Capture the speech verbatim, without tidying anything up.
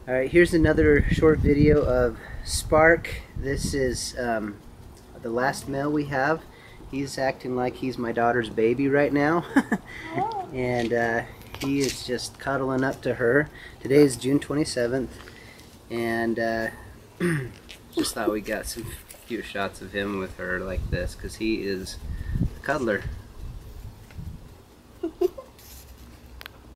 Alright, here's another short video of Spark. This is um, the last male we have. He's acting like he's my daughter's baby right now. And uh, he is just cuddling up to her. Today is June twenty-seventh, and uh, just thought we got some few shots of him with her like this, because he is a cuddler.